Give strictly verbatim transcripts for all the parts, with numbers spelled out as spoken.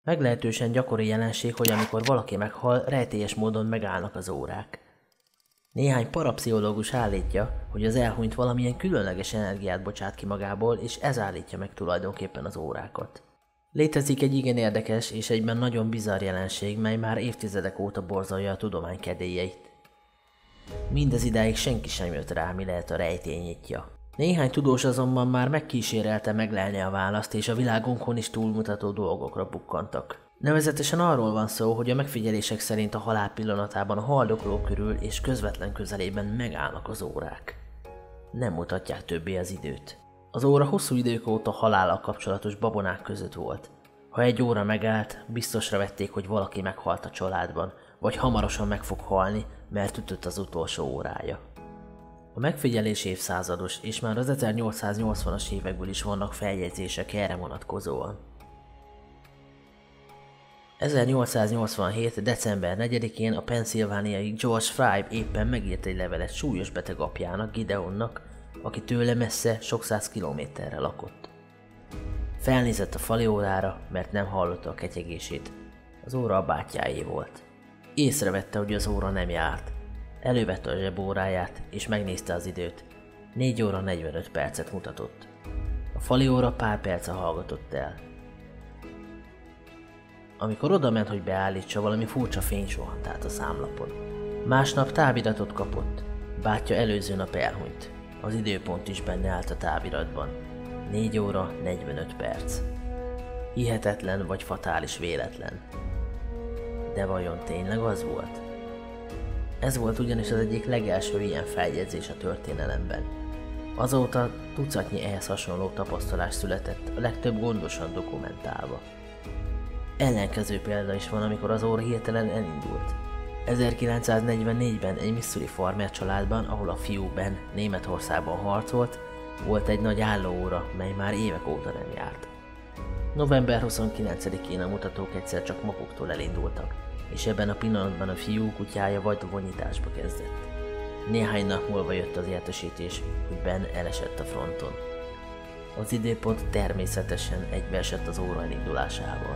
Meglehetősen gyakori jelenség, hogy amikor valaki meghal, rejtélyes módon megállnak az órák. Néhány parapszichológus állítja, hogy az elhunyt valamilyen különleges energiát bocsát ki magából, és ez állítja meg tulajdonképpen az órákat. Létezik egy igen érdekes és egyben nagyon bizarr jelenség, mely már évtizedek óta borzolja a tudomány kedélyeit. Mindez idáig senki sem jött rá, mi lehet a rejtély nyitja. Néhány tudós azonban már megkísérelte meglelni a választ, és a világunkon is túlmutató dolgokra bukkantak. Nevezetesen arról van szó, hogy a megfigyelések szerint a halál pillanatában a haldokló körül és közvetlen közelében megállnak az órák. Nem mutatják többé az időt. Az óra hosszú idők óta halállal kapcsolatos babonák között volt. Ha egy óra megállt, biztosra vették, hogy valaki meghalt a családban, vagy hamarosan meg fog halni, mert ütött az utolsó órája. A megfigyelés évszázados, és már az ezernyolcszáznyolcvanas évekből is vannak feljegyzések erre vonatkozóan. ezernyolcszáznyolcvanhét. december negyedikén a pennsylvániai George Fry éppen megírt egy levelet súlyos beteg apjának, Gideonnak, aki tőle messze sok száz kilométerre lakott. Felnézett a fali órára, mert nem hallotta a ketyegését. Az óra a bátyjáé volt. Észrevette, hogy az óra nem járt. Elővette a zsebóráját, és megnézte az időt. négy óra negyvenöt percet mutatott. A fali óra pár perce hallgatott el. Amikor odament, hogy beállítsa, valami furcsa fény suhant át a számlapon. Másnap táviratot kapott. Bátyja előző nap elhunyt. Az időpont is benne állt a táviratban. négy óra negyvenöt perc. Hihetetlen vagy fatális véletlen. De vajon tényleg az volt? Ez volt ugyanis az egyik legelső ilyen feljegyzés a történelemben. Azóta tucatnyi ehhez hasonló tapasztalás született, a legtöbb gondosan dokumentálva. Ellenkező példa is van, amikor az óra hirtelen elindult. ezerkilencszáznegyvennégyben egy Missouri farmer családban, ahol a fiú Ben Németországban harcolt, volt egy nagy állóóra, mely már évek óta nem járt. november huszonkilencedikén a mutatók egyszer csak maguktól elindultak, és ebben a pillanatban a fiú kutyája vadonnyitásba kezdett. Néhány nap múlva jött az értesítés, hogy Ben elesett a fronton. Az időpont természetesen egybeesett az óra elindulásával.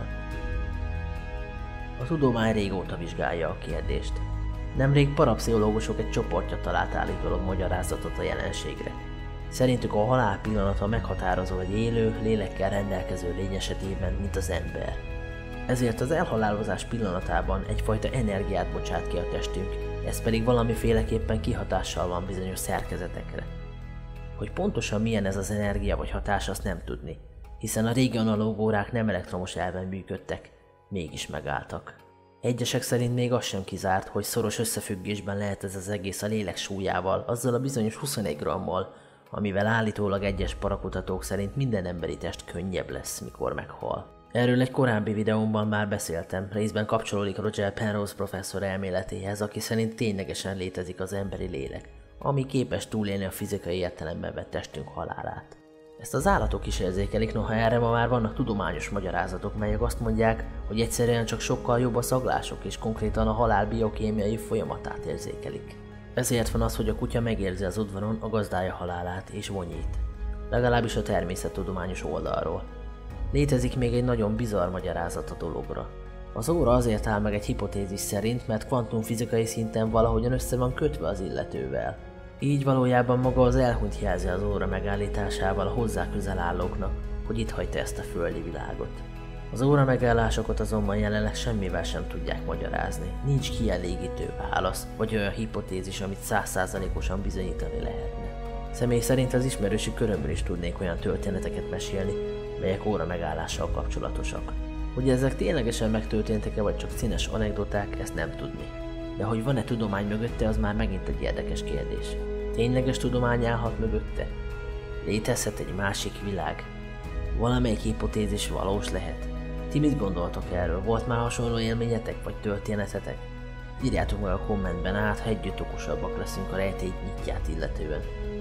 A tudomány régóta vizsgálja a kérdést. Nemrég parapszichológusok egy csoportja talált állítólag magyarázatot a jelenségre. Szerintük a halál pillanata meghatározó egy élő, lélekkel rendelkező lény esetében, mint az ember. Ezért az elhalálozás pillanatában egyfajta energiát bocsát ki a testünk, ez pedig valamiféleképpen kihatással van bizonyos szerkezetekre. Hogy pontosan milyen ez az energia vagy hatás, azt nem tudni, hiszen a régi analóg órák nem elektromos elven működtek, mégis megálltak. Egyesek szerint még az sem kizárt, hogy szoros összefüggésben lehet ez az egész a lélek súlyával, azzal a bizonyos huszonegy grammal, amivel állítólag egyes parakutatók szerint minden emberi test könnyebb lesz, mikor meghal. Erről egy korábbi videómban már beszéltem, részben kapcsolódik Roger Penrose professzor elméletéhez, aki szerint ténylegesen létezik az emberi lélek, ami képes túlélni a fizikai értelemben vett testünk halálát. Ezt az állatok is érzékelik, noha erre ma már vannak tudományos magyarázatok, melyek azt mondják, hogy egyszerűen csak sokkal jobb a szaglások és konkrétan a halál biokémiai folyamatát érzékelik. Ezért van az, hogy a kutya megérzi az udvaron a gazdája halálát és vonyít. Legalábbis a természettudományos oldalról. Létezik még egy nagyon bizarr magyarázat a dologra. Az óra azért áll meg egy hipotézis szerint, mert kvantumfizikai szinten valahogyan össze van kötve az illetővel. Így valójában maga az elhunyt jelzi az óra megállításával a hozzá közel állóknak, hogy itt hagyta ezt a földi világot. Az óra megállásokat azonban jelenleg semmivel sem tudják magyarázni. Nincs kielégítő válasz, vagy olyan hipotézis, amit száz százalékosan bizonyítani lehetne. Személy szerint az ismerősi körömből is tudnék olyan történeteket mesélni, melyek óra megállással kapcsolatosak. Hogy ezek ténylegesen megtörténtek-e, vagy csak színes anekdoták, ezt nem tudni. De hogy van-e tudomány mögötte, az már megint egy érdekes kérdés. Tényleges tudomány állhat mögötte? Létezhet egy másik világ? Valamelyik hipotézis valós lehet? Ti mit gondoltok erről? Volt már hasonló élményetek, vagy történetetek? Írjátok meg a kommentben át, ha együtt okosabbak leszünk a rejtély nyitját illetően.